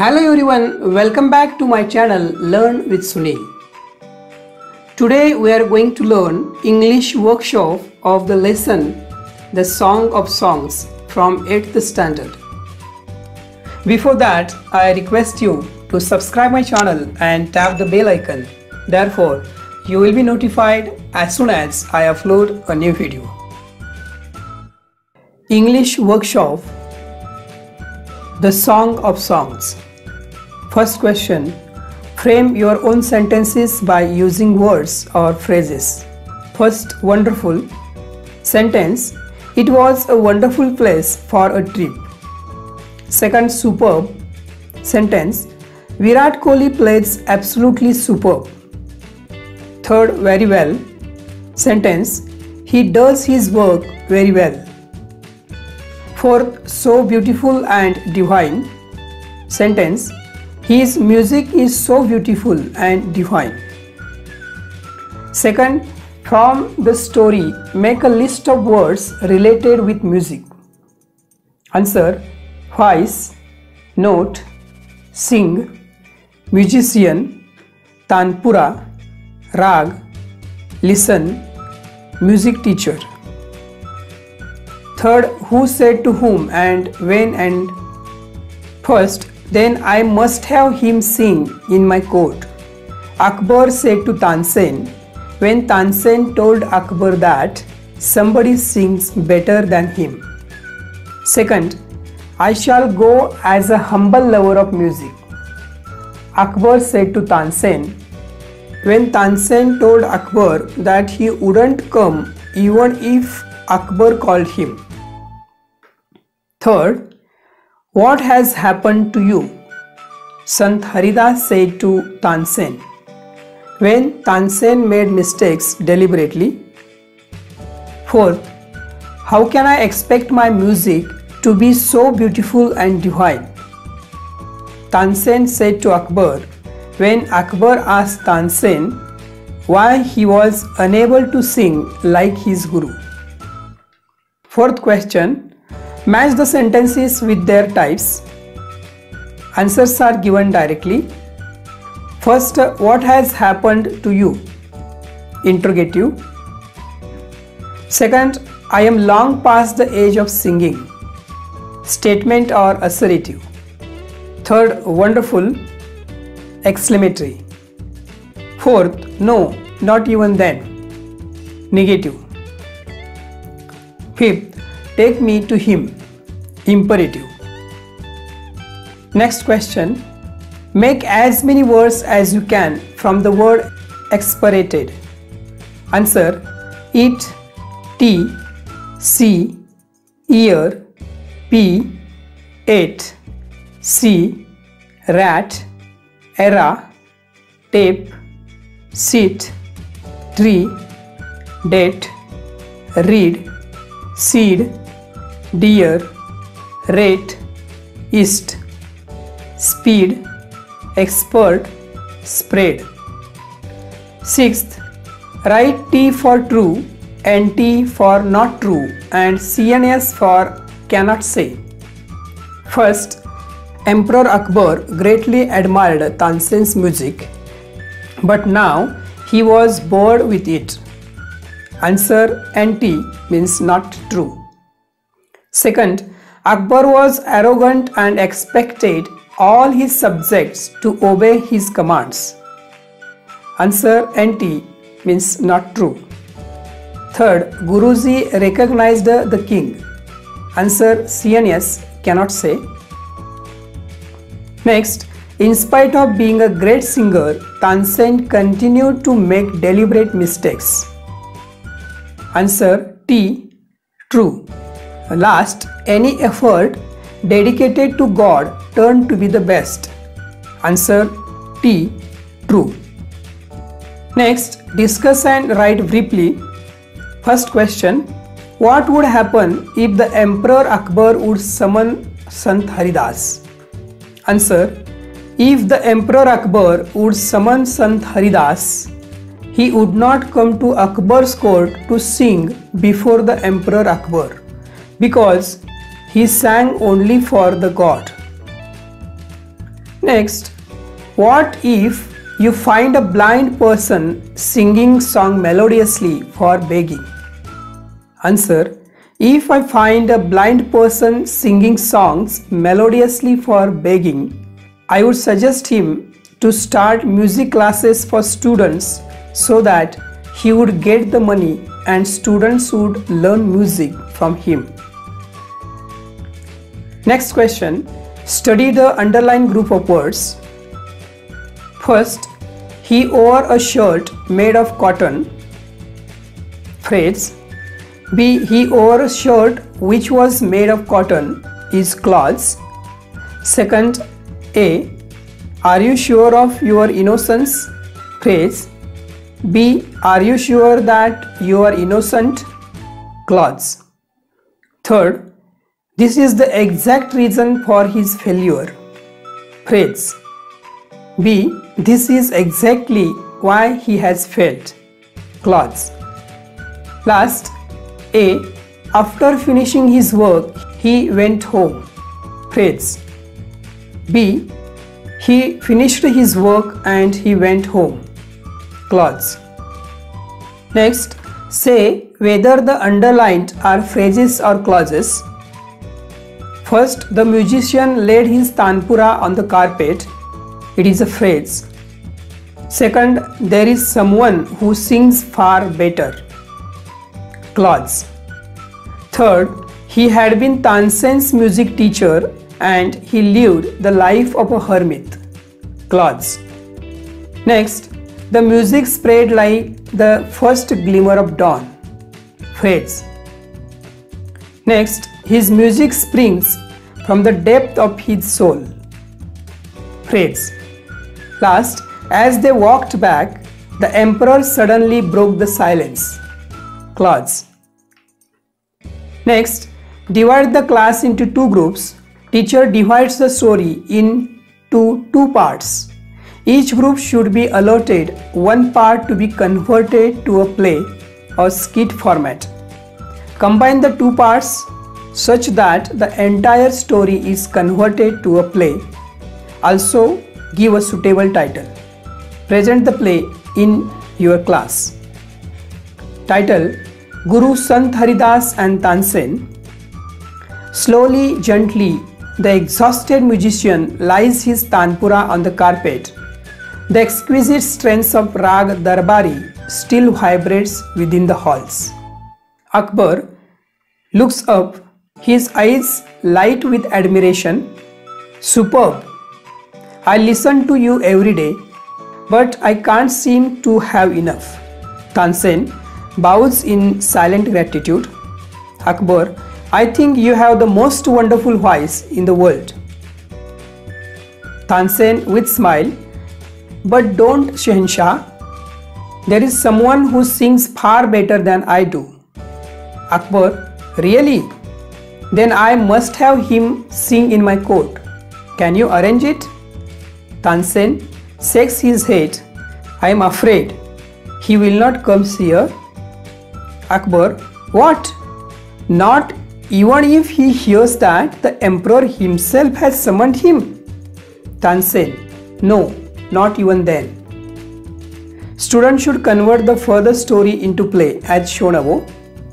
Hello everyone, welcome back to my channel Learn with Sunil. Today we are going to learn English workshop of the lesson The Song of Songs from 8th standard. Before that, I request you to subscribe my channel and tap the bell icon. Therefore, you will be notified as soon as I upload a new video. English workshop The Song of Songs. First question. Frame your own sentences by using words or phrases. First, wonderful. Sentence. It was a wonderful place for a trip. Second, superb. Sentence. Virat Kohli plays absolutely superb. Third, very well. Sentence. He does his work very well. Fourth, so beautiful and divine. Sentence. His music is so beautiful and divine. Second, from the story, make a list of words related with music. Answer. Voice, note, sing, musician, tanpura, rag, listen, music teacher. Third, who said to whom and when and first, then I must have him sing in my court. Akbar said to Tansen when Tansen told Akbar that somebody sings better than him. Second, I shall go as a humble lover of music. Akbar said to Tansen when Tansen told Akbar that he wouldn't come even if Akbar called him. Third, what has happened to you? Sant Haridas said to Tansen when Tansen made mistakes deliberately. Fourth, how can I expect my music to be so beautiful and divine? Tansen said to Akbar when Akbar asked Tansen why he was unable to sing like his guru. Fourth question. Match the sentences with their types. Answers are given directly. First, what has happened to you? Interrogative. Second, I am long past the age of singing. Statement or assertive. Third, wonderful. Exclamatory. Fourth, no, not even then. Negative. Fifth, take me to him. Imperative. Next question. Make as many words as you can from the word expected. Answer. Eat, tea, see, ear, pea, ate, see, rat, era, tape, sit, tree, date, read, seed, deer, rate, east, speed, expert, spread. Sixth, write T for true, NT for not true and CNS for cannot say. First, Emperor Akbar greatly admired Tansen's music, but now he was bored with it. Answer. NT means not true. Second, Akbar was arrogant and expected all his subjects to obey his commands. Answer. NT means not true. Third, Guruji recognized the king. Answer. CNS cannot say. Next, in spite of being a great singer, Tansen continued to make deliberate mistakes. Answer. T. True. Last, any effort dedicated to God turned to be the best. Answer. T. True. Next, discuss and write briefly. First question. What would happen if the Emperor Akbar would summon Sant Haridas? Answer. If the Emperor Akbar would summon Sant Haridas, he would not come to Akbar's court to sing before the Emperor Akbar, because he sang only for the god. Next, what if you find a blind person singing song melodiously for begging? Answer: if I find a blind person singing songs melodiously for begging, I would suggest him to start music classes for students so that he would get the money and students would learn music from him. Next question. Study the underlined group of words. First, he wore a shirt made of cotton. Phrase. B. He wore a shirt which was made of cotton is clause. Second, A. Are you sure of your innocence? Phrase. B. Are you sure that you are innocent? Clause. Third, this is the exact reason for his failure. Phrase. B. This is exactly why he has failed. Clause. Last, A. After finishing his work, he went home. Phrase. B. He finished his work and he went home. Clause. Next, say whether the underlined are phrases or clauses. First, the musician laid his tanpura on the carpet. It is a phrase. Second, there is someone who sings far better. Clause. Third, he had been Tansen's music teacher and he lived the life of a hermit. Clause. Next, the music spread like the first glimmer of dawn. Phrase. Next, his music springs from the depth of his soul. Phrase. Last, as they walked back, the emperor suddenly broke the silence. Clause. Next, divide the class into two groups. Teacher divides the story into two parts. Each group should be allotted one part to be converted to a play or skit format. Combine the two parts such that the entire story is converted to a play. Also, give a suitable title. Present the play in your class. Title: Guru Sant Haridas and Tansen. Slowly, gently, the exhausted musician lies his tanpura on the carpet. The exquisite strains of Rag Darbari still vibrates within the halls. Akbar looks up, his eyes light with admiration. Superb! I listen to you every day, but I can't seem to have enough. Tansen bows in silent gratitude. Akbar, I think you have the most wonderful voice in the world. Tansen with smile, but don't, Shahanshah. There is someone who sings far better than I do. Akbar, really? Then I must have him sing in my court. Can you arrange it? Tansen shakes his head. I am afraid he will not come here. Akbar, what? Not even if he hears that the emperor himself has summoned him? Tansen, no, not even then. Students should convert the further story into play as shown above.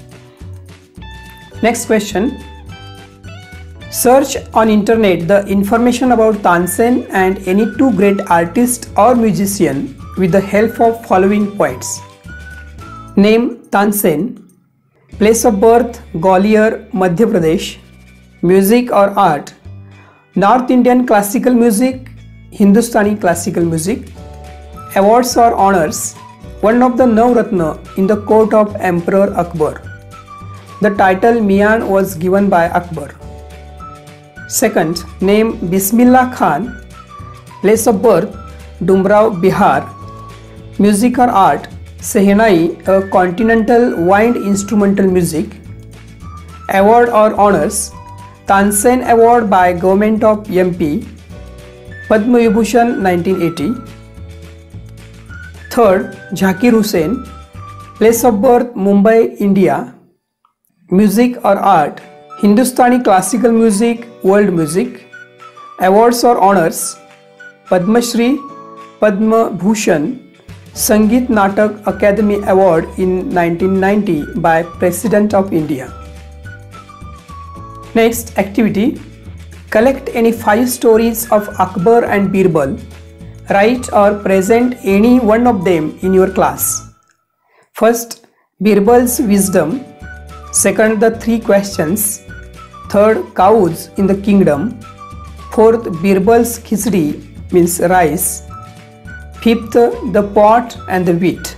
Next question. Search on internet the information about Tansen and any two great artists or musician with the help of following points. Name Tansen. Place of birth Gwalior, Madhya Pradesh. Music or art North Indian classical music, Hindustani classical music. Awards or honors one of the Navratna in the court of Emperor Akbar. The title Mian was given by Akbar. Second, name Bismillah Khan. Place of birth Dumrao, Bihar. Music or art Sehenai, a continental wind instrumental music. Award or honors Tansen Award by Government of MP, Padma Vibhushan 1980. Third, Zakir Hussain. Place of birth Mumbai, India. Music or art Hindustani classical music, world music. Awards or honors Padma Shri, Padma Bhushan, Sangeet Natak Academy Award in 1990 by President of India. Next activity, collect any 5 stories of Akbar and Birbal. Write or present any one of them in your class. First, Birbal's wisdom. Second, the 3 questions. Third, cows in the kingdom. Fourth, Birbal's khichdi means rice. Fifth, the pot and the wheat.